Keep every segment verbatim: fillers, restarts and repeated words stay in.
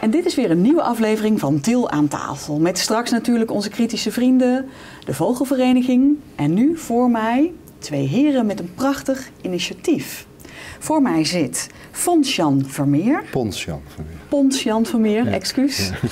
En dit is weer een nieuwe aflevering van Til aan tafel. Met straks natuurlijk onze kritische vrienden, de Vogelvereniging. En nu voor mij twee heren met een prachtig initiatief. Voor mij zit Fons-Jan Vermeer. Pons-Jan Vermeer. Pons-Jan Vermeer, ja. excuus. Ja.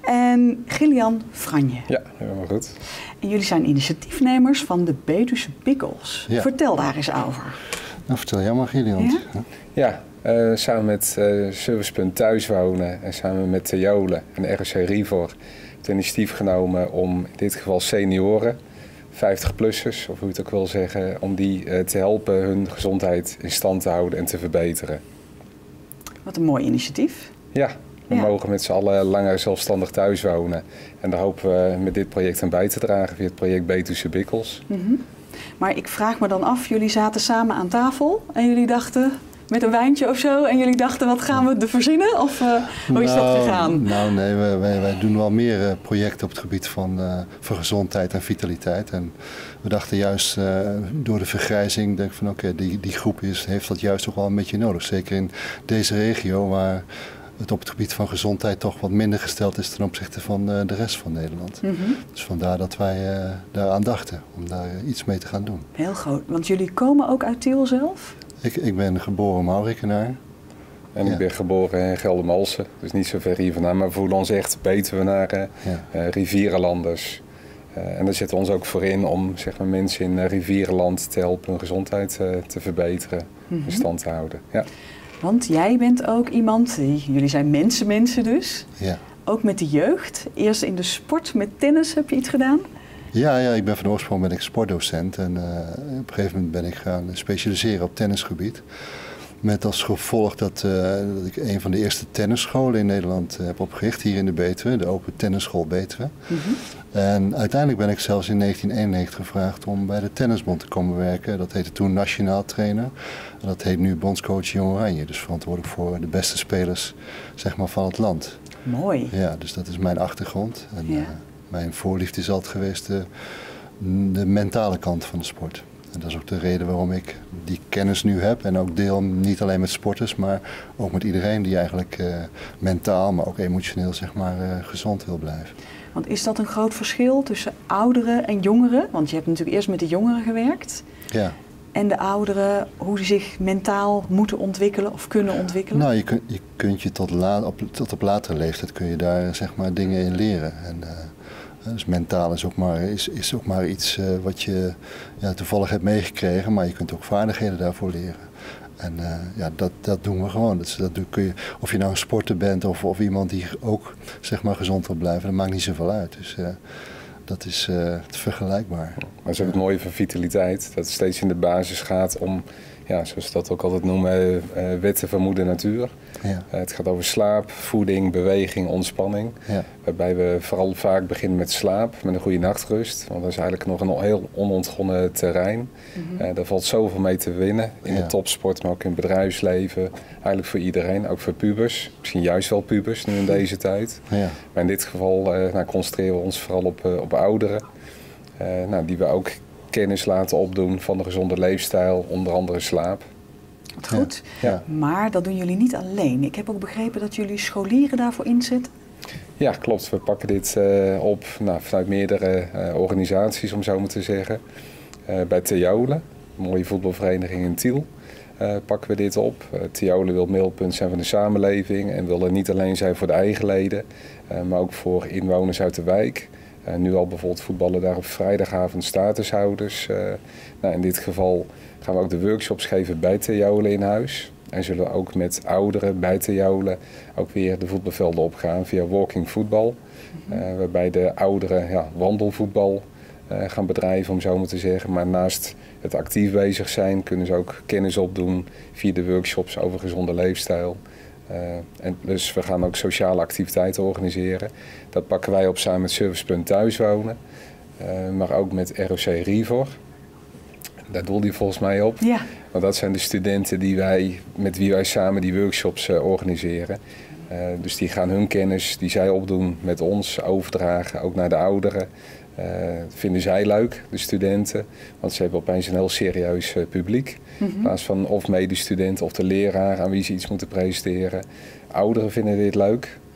En Gillian Franje. Ja, helemaal goed. En jullie zijn initiatiefnemers van de Betuwse Bikkels. Ja. Vertel daar eens over. Nou, vertel jij maar, Gillian. Ja? Ja, uh, samen met uh, Servicepunt Thuiswonen en samen met Theole en R O C Rivor het initiatief genomen om in dit geval senioren, vijftig-plussers, of hoe je het ook wil zeggen, om die uh, te helpen hun gezondheid in stand te houden en te verbeteren. Wat een mooi initiatief. Ja, we ja. mogen met z'n allen langer zelfstandig thuis wonen. En daar hopen we met dit project aan bij te dragen via het project Betuwse Bikkels. Mm-hmm. Maar ik vraag me dan af, jullie zaten samen aan tafel en jullie dachten met een wijntje of zo en jullie dachten wat gaan we er verzinnen? Of uh, hoe is nou, dat gegaan? Nou nee, wij, wij, wij doen wel meer uh, projecten op het gebied van, uh, van gezondheid en vitaliteit. En we dachten juist uh, door de vergrijzing, denk ik van oké, okay, die, die groep is, heeft dat juist toch wel een beetje nodig. Zeker in deze regio waar het op het gebied van gezondheid toch wat minder gesteld is ten opzichte van uh, de rest van Nederland. Mm-hmm. Dus vandaar dat wij uh, daaraan dachten om daar uh, iets mee te gaan doen. Heel groot, want jullie komen ook uit Til zelf? Ik, ik ben geboren Maurikenaar. En ja. ik ben geboren in Geldermalsen, dus niet zo ver hier vandaan. Maar we voelen ons echt Betuwenaren, ja. uh, rivierenlanders. Uh, en daar zetten we ons ook voor in om zeg maar, mensen in uh, rivierenland te helpen hun gezondheid uh, te verbeteren, mm-hmm. in stand te houden. Ja. Want jij bent ook iemand, jullie zijn mensenmensen dus, ja. ook met de jeugd. Eerst in de sport, met tennis heb je iets gedaan? Ja, ja, ik ben van oorsprong ben ik sportdocent en uh, op een gegeven moment ben ik gaan specialiseren op tennisgebied. Met als gevolg dat, uh, dat ik een van de eerste tennisscholen in Nederland uh, heb opgericht, hier in de Betuwe, de Open Tennisschool Betuwe. Mm-hmm. En uiteindelijk ben ik zelfs in negentien eenennegentig gevraagd om bij de Tennisbond te komen werken. Dat heette toen Nationaal Trainer. En dat heet nu Bondscoach Jong Oranje. Dus verantwoordelijk voor de beste spelers zeg maar, van het land. Mooi. Ja, dus dat is mijn achtergrond. En, ja. uh, mijn voorliefde is altijd geweest de, de mentale kant van de sport. En dat is ook de reden waarom ik die kennis nu heb en ook deel niet alleen met sporters, maar ook met iedereen die eigenlijk uh, mentaal, maar ook emotioneel zeg maar, uh, gezond wil blijven. Want is dat een groot verschil tussen ouderen en jongeren? Want je hebt natuurlijk eerst met de jongeren gewerkt. Ja. En de ouderen, hoe ze zich mentaal moeten ontwikkelen of kunnen ontwikkelen? Nou, je, kun, je kunt je tot, la, op, tot op latere leeftijd kun je daar zeg maar, dingen in leren. En, uh, Dus mentaal is ook maar, is, is ook maar iets uh, wat je ja, toevallig hebt meegekregen, maar je kunt ook vaardigheden daarvoor leren. En uh, ja, dat, dat doen we gewoon. Dat, dat kun je, of je nou een sporter bent of, of iemand die ook zeg maar, gezond wil blijven, dat maakt niet zoveel uit. Dus uh, dat is uh, vergelijkbaar. Maar dat is ook het mooie van vitaliteit, dat het steeds in de basis gaat om, ja, zoals we dat ook altijd noemen, uh, wetten van moeder natuur. Ja. Uh, het gaat over slaap, voeding, beweging, ontspanning. Ja. Waarbij we vooral vaak beginnen met slaap, met een goede nachtrust. Want dat is eigenlijk nog een heel onontgonnen terrein. Mm-hmm. Uh, daar valt zoveel mee te winnen in ja. de topsport, maar ook in het bedrijfsleven. Eigenlijk voor iedereen, ook voor pubers. Misschien juist wel pubers nu in deze tijd. Ja. Maar in dit geval uh, nou, concentreren we ons vooral op, uh, op ouderen. Uh, nou, die we ook kennis laten opdoen van de gezonde leefstijl, onder andere slaap. Wat goed, ja. Ja. Maar dat doen jullie niet alleen. Ik heb ook begrepen dat jullie scholieren daarvoor inzetten. Ja, klopt. We pakken dit uh, op nou, vanuit meerdere uh, organisaties, om zo maar te zeggen. Uh, bij Theole, een mooie voetbalvereniging in Tiel, uh, pakken we dit op. Uh, Theole wil middelpunt zijn van de samenleving en wil er niet alleen zijn voor de eigen leden, uh, maar ook voor inwoners uit de wijk. Uh, nu al bijvoorbeeld voetballen daar op vrijdagavond statushouders. Uh, nou, in dit geval gaan we ook de workshops geven bij Theole in huis. En zullen we ook met ouderen bij Theole ook weer de voetbalvelden opgaan via walking voetbal. Mm-hmm. Uh, waarbij de ouderen ja, wandelvoetbal uh, gaan bedrijven, om zo maar te zeggen. Maar naast het actief bezig zijn, kunnen ze ook kennis opdoen via de workshops over gezonde leefstijl. Uh, en dus we gaan ook sociale activiteiten organiseren. Dat pakken wij op samen met Servicepunt Thuiswonen. Uh, maar ook met R O C Rivor. Daar doel je volgens mij op. Ja. Want dat zijn de studenten die wij, met wie wij samen die workshops uh, organiseren. Uh, dus die gaan hun kennis die zij opdoen met ons overdragen, ook naar de ouderen. Uh, dat vinden zij leuk, de studenten. Want ze hebben opeens een heel serieus uh, publiek. Mm-hmm. In plaats van of medestudenten of de leraar aan wie ze iets moeten presenteren. Ouderen vinden dit leuk.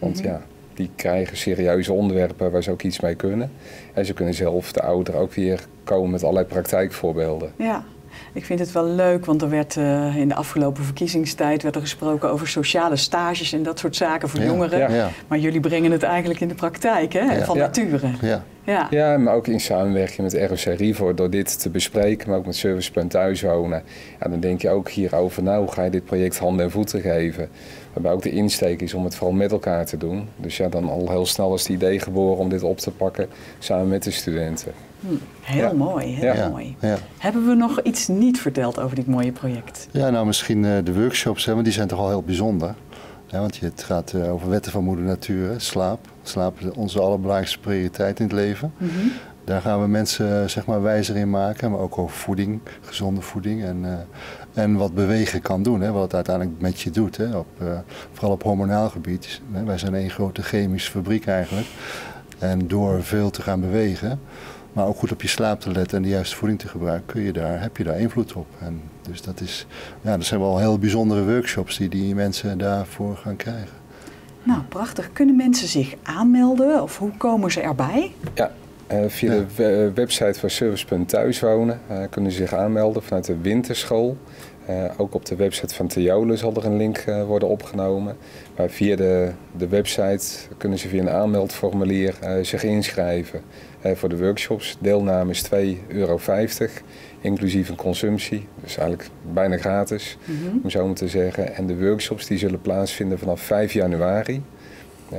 Want Mm-hmm. ja, die krijgen serieuze onderwerpen waar ze ook iets mee kunnen. En ze kunnen zelf, de ouderen, ook weer komen met allerlei praktijkvoorbeelden. Ja, ik vind het wel leuk, want er werd uh, in de afgelopen verkiezingstijd werd er gesproken over sociale stages en dat soort zaken voor Ja, jongeren. ja. Ja. Maar jullie brengen het eigenlijk in de praktijk, hè? Ja. Van Ja. nature. Ja. Ja. Ja, maar ook in samenwerking met R O C Rivo, door dit te bespreken, maar ook met Servicepunt Thuiswonen. Ja, dan denk je ook hierover na, hoe ga je dit project handen en voeten geven? Waarbij ook de insteek is om het vooral met elkaar te doen. Dus ja, dan al heel snel is het idee geboren om dit op te pakken samen met de studenten. Hm, heel Ja. mooi, heel Ja. Ja. mooi. Ja. Hebben we nog iets niet verteld over dit mooie project? Ja, nou misschien uh, de workshops, hè, want die zijn toch al heel bijzonder. Ja, want je, het gaat uh, over wetten van moeder natuur, hè, slaap. Slaap is onze allerbelangrijkste prioriteit in het leven. Mm-hmm. Daar gaan we mensen uh, zeg maar wijzer in maken, maar ook over voeding, gezonde voeding en, uh, en wat bewegen kan doen, hè, wat het uiteindelijk met je doet. Hè, op, uh, vooral op hormonaal gebied. Hè, wij zijn één grote chemische fabriek eigenlijk. En door veel te gaan bewegen, maar ook goed op je slaap te letten en de juiste voeding te gebruiken, kun je daar, heb je daar invloed op. En dus dat, is, ja, dat zijn wel heel bijzondere workshops die die mensen daarvoor gaan krijgen. Nou, prachtig. Kunnen mensen zich aanmelden of hoe komen ze erbij? Ja, uh, via Ja. de we- website van Servicepunt Thuiswonen uh, kunnen ze zich aanmelden vanuit de winterschool. Uh, ook op de website van Theolen zal er een link uh, worden opgenomen. Maar via de, de website kunnen ze via een aanmeldformulier uh, zich inschrijven uh, voor de workshops. Deelname is twee euro vijftig, inclusief een consumptie. Dus eigenlijk bijna gratis, Mm-hmm. om zo maar te zeggen. En de workshops die zullen plaatsvinden vanaf vijf januari. Uh,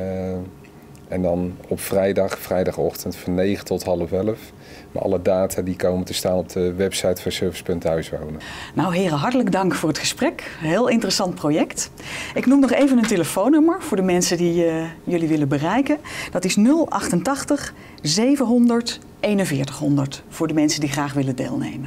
en dan op vrijdag, vrijdagochtend van negen tot half elf. Maar alle data die komen te staan op de website van Servicepunt Thuiswonen. Nou heren, hartelijk dank voor het gesprek. Heel interessant project. Ik noem nog even een telefoonnummer voor de mensen die uh, jullie willen bereiken. Dat is nul achtentachtig zevenhonderd eenenveertig honderd voor de mensen die graag willen deelnemen.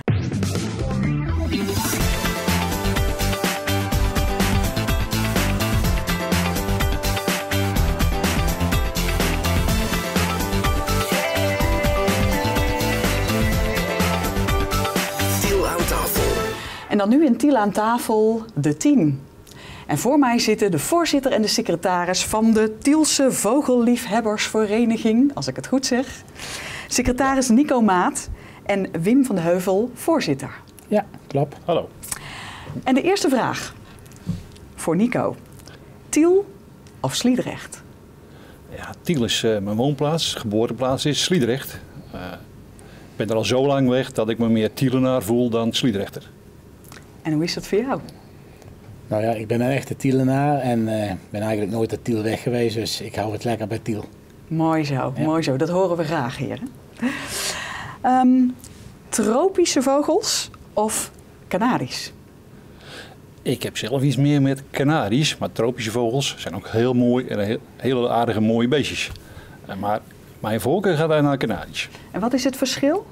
En dan nu in Tiel aan tafel de tien. En voor mij zitten de voorzitter en de secretaris van de Tielse Vogelliefhebbersvereniging, als ik het goed zeg. Secretaris Nico Maat en Wim van de Heuvel, voorzitter. Ja, klopt. Hallo. En de eerste vraag voor Nico. Tiel of Sliedrecht? Ja, Tiel is uh, mijn woonplaats, geboorteplaats is Sliedrecht. Uh, ik ben er al zo lang weg dat ik me meer Tielenaar voel dan Sliedrechter. En hoe is dat voor jou? Nou ja, ik ben een echte Tielenaar en uh, ben eigenlijk nooit uit Tiel weg geweest, dus ik hou het lekker bij Tiel. Mooi zo, Ja. mooi zo. Dat horen we graag, heren. Um, tropische vogels of Canaries? Ik heb zelf iets meer met Canaries, maar tropische vogels zijn ook heel mooi en heel, hele aardige mooie beestjes. Uh, maar mijn voorkeur gaat daar naar Canaries. En wat is het verschil?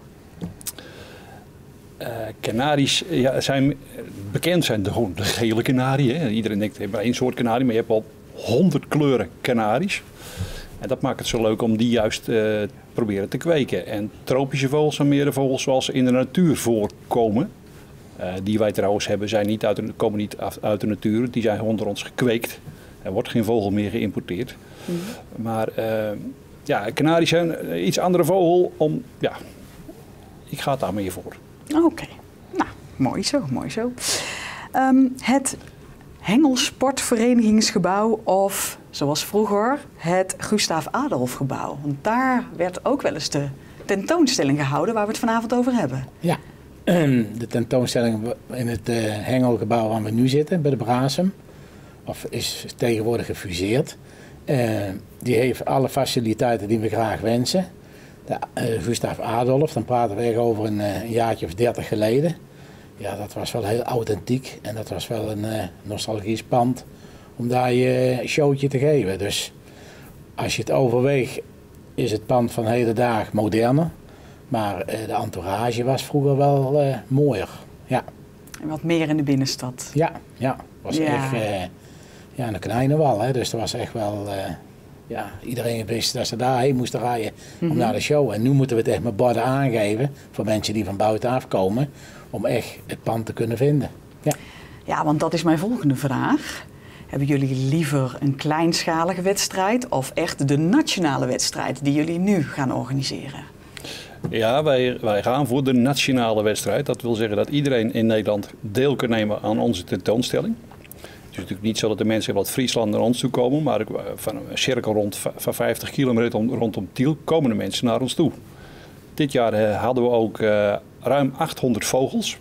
Uh, Canaries ja, zijn bekend zijn de, gewoon de gele kanarie. Hè. Iedereen denkt, je hebt maar één soort kanarie, maar je hebt al honderd kleuren kanaries. En dat maakt het zo leuk om die juist uh, te proberen te kweken. En tropische vogels zijn meer de vogels zoals ze in de natuur voorkomen. Uh, die wij trouwens hebben, zijn niet uit de, komen niet uit de natuur. Die zijn onder ons gekweekt. Er wordt geen vogel meer geïmporteerd. Mm. Maar uh, ja, kanaries zijn iets andere vogel. Om, ja, ik ga daar meer voor. Oké, okay. Nou, mooi zo, mooi zo. Um, het Hengelsportverenigingsgebouw of, zoals vroeger, het Gustav Adolf gebouw. Want daar werd ook wel eens de tentoonstelling gehouden waar we het vanavond over hebben. Ja, de tentoonstelling in het uh, Hengelgebouw waar we nu zitten, bij de Brasem, of is tegenwoordig gefuseerd. Uh, die heeft alle faciliteiten die we graag wensen. De, uh, Gustav Adolf, dan praten we echt over een, uh, een jaartje of dertig geleden. Ja, dat was wel heel authentiek en dat was wel een uh, nostalgisch pand om daar je showtje te geven. Dus als je het overweegt, is het pand van hedendaag moderner. Maar uh, de entourage was vroeger wel uh, mooier. Ja. En wat meer in de binnenstad. Ja, ja. Was ja. echt uh, ja, een kleine wal. Hè. Dus er was echt wel... Uh, Ja, iedereen wist dat ze daarheen moesten rijden om mm-hmm. naar de show. En nu moeten we het echt met borden aangeven voor mensen die van buitenaf komen. Om echt het pand te kunnen vinden. Ja, ja, want dat is mijn volgende vraag. Hebben jullie liever een kleinschalige wedstrijd of echt de nationale wedstrijd die jullie nu gaan organiseren? Ja, wij, wij gaan voor de nationale wedstrijd. Dat wil zeggen dat iedereen in Nederland deel kan nemen aan onze tentoonstelling. Het is natuurlijk niet zo dat de mensen uit Friesland naar ons toe komen, maar van een cirkel rond, van vijftig kilometer rondom Tiel komen de mensen naar ons toe. Dit jaar hadden we ook uh, ruim achthonderd vogels.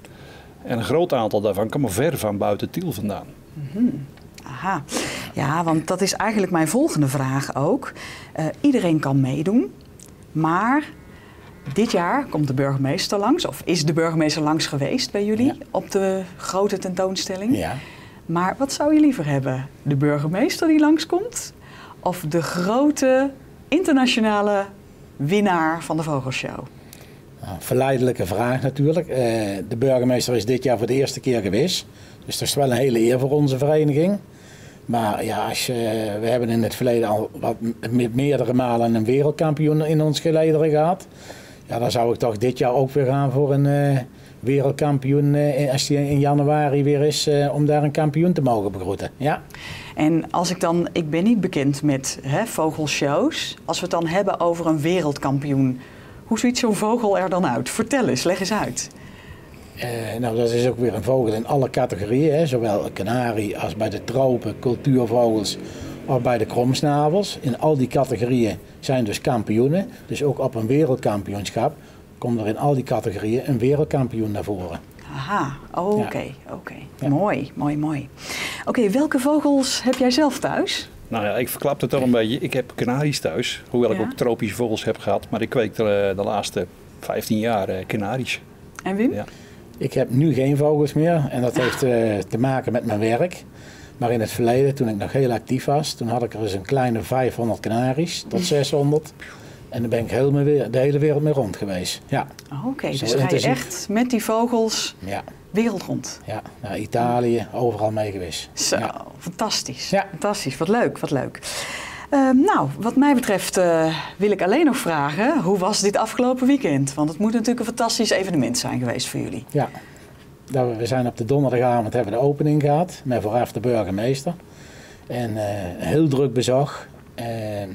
En een groot aantal daarvan komen ver van buiten Tiel vandaan. Mm-hmm. Aha, ja, want dat is eigenlijk mijn volgende vraag ook. Uh, iedereen kan meedoen, maar dit jaar komt de burgemeester langs, of is de burgemeester langs geweest bij jullie ja. op de grote tentoonstelling? Ja. Maar wat zou je liever hebben? De burgemeester die langskomt of de grote internationale winnaar van de Vogelshow? Nou, verleidelijke vraag natuurlijk. Uh, de burgemeester is dit jaar voor de eerste keer geweest. Dus dat is wel een hele eer voor onze vereniging. Maar ja, als je, we hebben in het verleden al wat, met meerdere malen een wereldkampioen in ons gelederen gehad. Ja, dan zou ik toch dit jaar ook weer gaan voor een uh, wereldkampioen. Uh, als die in januari weer is, uh, om daar een kampioen te mogen begroeten. Ja. En als ik dan, ik ben niet bekend met hè, vogelshows. Als we het dan hebben over een wereldkampioen. Hoe ziet zo'n vogel er dan uit? Vertel eens, leg eens uit. Uh, nou, dat is ook weer een vogel in alle categorieën. Hè? Zowel een kanarie als bij de tropen, cultuurvogels of bij de kromsnavels. In al die categorieën zijn dus kampioenen. Dus ook op een wereldkampioenschap komt er in al die categorieën een wereldkampioen naar voren. Aha, oké, okay, oké. Okay. Ja. Mooi, mooi, mooi. Oké, okay, welke vogels heb jij zelf thuis? Nou ja, ik verklap het al een beetje. Ik heb kanaries thuis, hoewel ja? ik ook tropische vogels heb gehad. Maar ik kweek de, de laatste vijftien jaar uh, kanaries. En Wim? Ja. Ik heb nu geen vogels meer en dat heeft uh, te maken met mijn werk. Maar in het verleden, toen ik nog heel actief was, toen had ik er eens een kleine vijfhonderd kanaries tot zeshonderd. En dan ben ik heel de hele wereld mee rond geweest. Ja. Oké, okay, dus ga je echt met die vogels ja. wereld rond? Ja, naar Italië, overal mee geweest. Zo, ja. fantastisch. Ja. Fantastisch, wat leuk, wat leuk. Uh, nou, wat mij betreft uh, wil ik alleen nog vragen, hoe was dit afgelopen weekend? Want het moet natuurlijk een fantastisch evenement zijn geweest voor jullie. Ja, nou, we zijn op de donderdagavond hebben we de opening gehad, met vooraf de burgemeester. En uh, heel druk bezocht. Uh,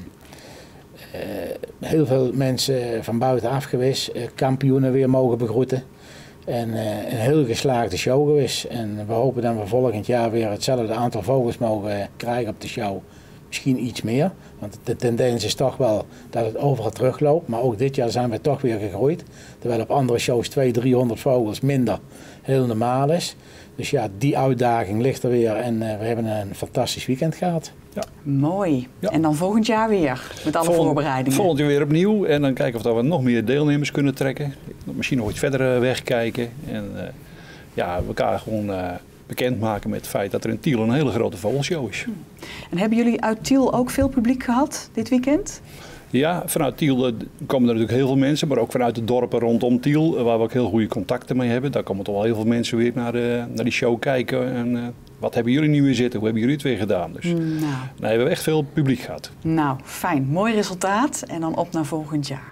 Uh, heel veel mensen van buitenaf geweest, uh, kampioenen weer mogen begroeten. En uh, een heel geslaagde show geweest. En we hopen dat we volgend jaar weer hetzelfde aantal vogels mogen krijgen op de show. Misschien iets meer, want de tendens is toch wel dat het overal terugloopt. Maar ook dit jaar zijn we toch weer gegroeid. Terwijl op andere shows tweehonderd, driehonderd vogels minder heel normaal is. Dus ja, die uitdaging ligt er weer en uh, we hebben een fantastisch weekend gehad. Ja. Mooi. Ja. En dan volgend jaar weer, met alle Volgend, voorbereidingen. Volgend jaar weer opnieuw en dan kijken of we nog meer deelnemers kunnen trekken. Misschien nog iets verder wegkijken. En uh, ja, elkaar gewoon uh, bekendmaken met het feit dat er in Tiel een hele grote vogelshow is. En hebben jullie uit Tiel ook veel publiek gehad dit weekend? Ja, vanuit Tiel komen er natuurlijk heel veel mensen, maar ook vanuit de dorpen rondom Tiel, waar we ook heel goede contacten mee hebben. Daar komen toch wel heel veel mensen weer naar, de, naar die show kijken. En, uh, wat hebben jullie nu weer zitten? Hoe hebben jullie het weer gedaan? Dus nou. nee, we hebben echt veel publiek gehad. Nou, fijn. Mooi resultaat. En dan op naar volgend jaar.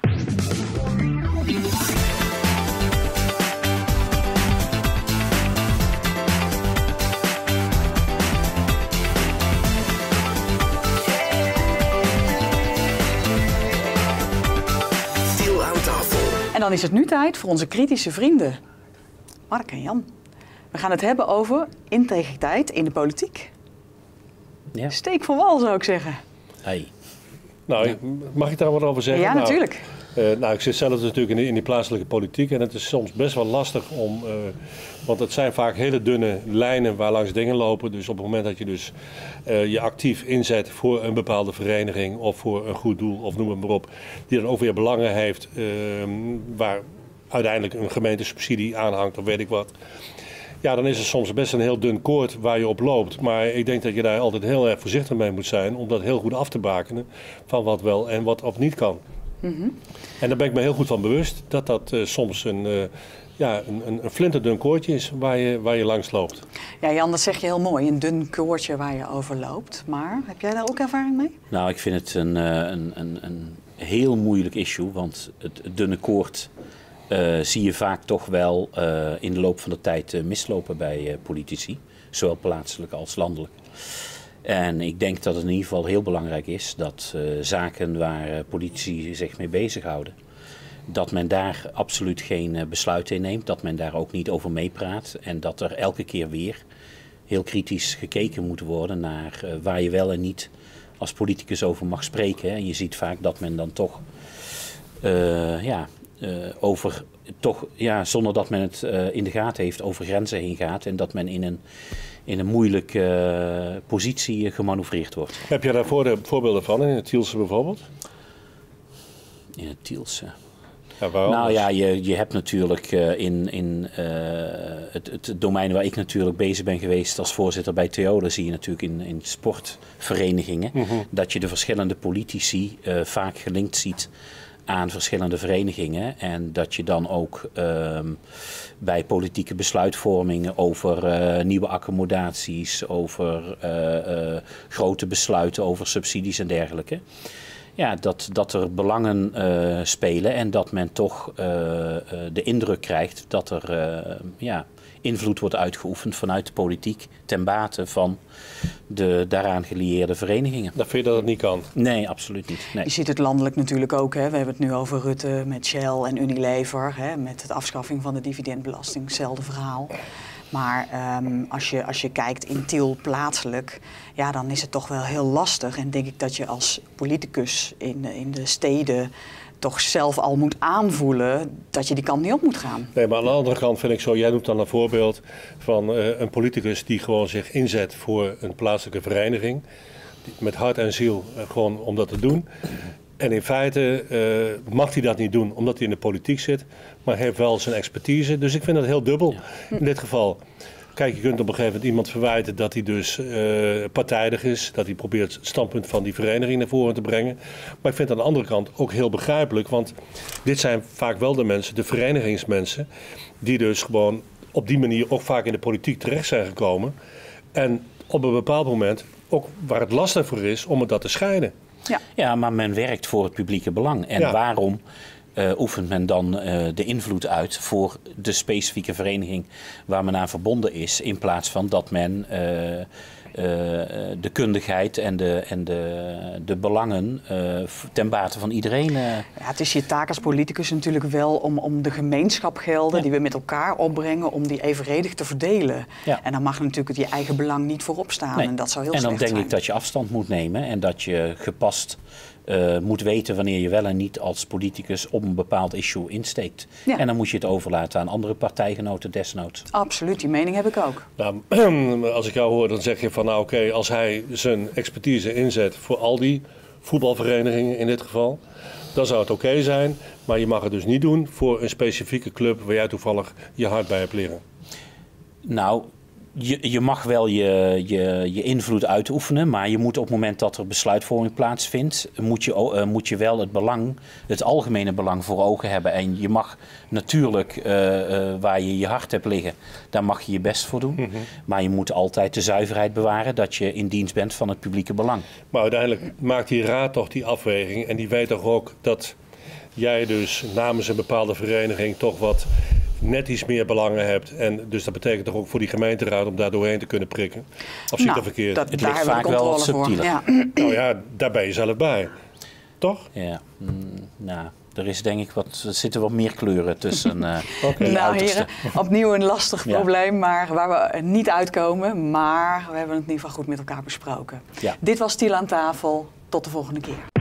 En dan is het nu tijd voor onze kritische vrienden. Mark en Jan. We gaan het hebben over integriteit in de politiek. Ja. Steek van wal, zou ik zeggen. Hey. Nou, ja. Mag ik daar wat over zeggen? Ja, nou, natuurlijk. Uh, nou, ik zit zelf natuurlijk in die, in die plaatselijke politiek en het is soms best wel lastig om, uh, want het zijn vaak hele dunne lijnen waar langs dingen lopen. Dus op het moment dat je dus uh, je actief inzet voor een bepaalde vereniging of voor een goed doel of noem het maar op, die dan ook weer belangen heeft uh, waar uiteindelijk een gemeentesubsidie aanhangt of weet ik wat. Ja, dan is het soms best een heel dun koord waar je op loopt. Maar ik denk dat je daar altijd heel erg voorzichtig mee moet zijn om dat heel goed af te bakenen van wat wel en wat of niet kan. Mm-hmm. En daar ben ik me heel goed van bewust dat dat uh, soms een, uh, ja, een, een, een flinterdun koordje is waar je, waar je langs loopt. Ja, Jan, dat zeg je heel mooi. Een dun koordje waar je over loopt. Maar heb jij daar ook ervaring mee? Nou, ik vind het een, een, een, een heel moeilijk issue. Want het, het dunne koord uh, zie je vaak toch wel uh, in de loop van de tijd uh, mislopen bij uh, politici. Zowel plaatselijk als landelijk. En ik denk dat het in ieder geval heel belangrijk is dat uh, zaken waar uh, politici zich mee bezighouden, dat men daar absoluut geen uh, besluiten in neemt, dat men daar ook niet over meepraat en dat er elke keer weer heel kritisch gekeken moet worden naar uh, waar je wel en niet als politicus over mag spreken. En je ziet vaak dat men dan toch uh, ja, uh, over, toch, ja, zonder dat men het uh, in de gaten heeft, over grenzen heen gaat en dat men in een in een moeilijke uh, positie gemanoeuvreerd wordt. Heb je daar voorbeelden van, in het Tielse bijvoorbeeld? In het Tielse? Ja, nou ja, je, je hebt natuurlijk uh, in, in uh, het, het domein waar ik natuurlijk bezig ben geweest als voorzitter bij Theola, zie je natuurlijk in, in sportverenigingen, mm-hmm. dat je de verschillende politici uh, vaak gelinkt ziet aan verschillende verenigingen en dat je dan ook uh, bij politieke besluitvormingen over uh, nieuwe accommodaties, over uh, uh, grote besluiten over subsidies en dergelijke, ja, dat, dat er belangen uh, spelen en dat men toch uh, uh, de indruk krijgt dat er uh, ja, invloed wordt uitgeoefend vanuit de politiek ten bate van de daaraan gelieerde verenigingen. Dat vind je dat het niet kan? Nee, absoluut niet. Nee. Je ziet het landelijk natuurlijk ook. Hè. We hebben het nu over Rutte met Shell en Unilever. Hè, met het afschaffing van de dividendbelasting. Hetzelfde verhaal. Maar um, als, je, als je kijkt in Tiel plaatselijk, ja, dan is het toch wel heel lastig. En denk ik dat je als politicus in, in de steden toch zelf al moet aanvoelen dat je die kant niet op moet gaan. Nee, maar aan de andere kant vind ik zo, jij noemt dan een voorbeeld van uh, een politicus die gewoon zich inzet voor een plaatselijke vereniging. Met hart en ziel uh, gewoon om dat te doen. En in feite uh, mag hij dat niet doen omdat hij in de politiek zit, maar heeft wel zijn expertise. Dus ik vind dat heel dubbel ja. in dit geval. Kijk, je kunt op een gegeven moment iemand verwijten dat hij dus uh, partijdig is. Dat hij probeert het standpunt van die vereniging naar voren te brengen. Maar ik vind het aan de andere kant ook heel begrijpelijk. Want dit zijn vaak wel de mensen, de verenigingsmensen, die dus gewoon op die manier ook vaak in de politiek terecht zijn gekomen. En op een bepaald moment ook waar het lastig voor is om het dat te scheiden. Ja. ja, maar men werkt voor het publieke belang. En ja. waarom uh, oefent men dan uh, de invloed uit voor de specifieke vereniging waar men aan verbonden is, in plaats van dat men uh, uh, de kundigheid en de, en de, de belangen uh, ten bate van iedereen... Uh... Ja, het is je taak als politicus natuurlijk wel om, om de gemeenschapgelden ja. die we met elkaar opbrengen, om die evenredig te verdelen. Ja. En dan mag natuurlijk je eigen belang niet voorop staan. Nee. En dat zou heel en dan slecht denk zijn. ik dat je afstand moet nemen en dat je gepast uh, moet weten wanneer je wel en niet als politicus op een bepaald issue insteekt. Ja. En dan moet je het overlaten aan andere partijgenoten desnoods. Absoluut, die mening heb ik ook. Nou, als ik jou hoor, dan zeg je van nou oké, okay, als hij zijn expertise inzet voor al die voetbalverenigingen in dit geval, dan zou het oké okay zijn. Maar je mag het dus niet doen voor een specifieke club waar jij toevallig je hart bij hebt liggen. Nou, je, je mag wel je, je, je invloed uitoefenen, maar je moet op het moment dat er besluitvorming plaatsvindt, moet je, uh, moet je wel het belang, het algemene belang voor ogen hebben. En je mag natuurlijk, uh, uh, waar je je hart hebt liggen, daar mag je je best voor doen. Mm-hmm. Maar je moet altijd de zuiverheid bewaren dat je in dienst bent van het publieke belang. Maar uiteindelijk maakt die raad toch die afweging en die weet toch ook dat jij dus namens een bepaalde vereniging toch wat net iets meer belangen hebt. En dus dat betekent toch ook voor die gemeenteraad om daar doorheen te kunnen prikken? Of zie ik dat verkeerd? Dat, het daar ligt vaak wel wat subtieler. Ja. Nou ja, daar ben je zelf bij. Toch? Ja, mm, nou, er is denk ik wat, er zitten wat meer kleuren tussen uh, okay. Nou heren, opnieuw een lastig ja. probleem, maar waar we niet uitkomen. Maar we hebben het in ieder geval goed met elkaar besproken. Ja. Dit was Tiel aan tafel. Tot de volgende keer.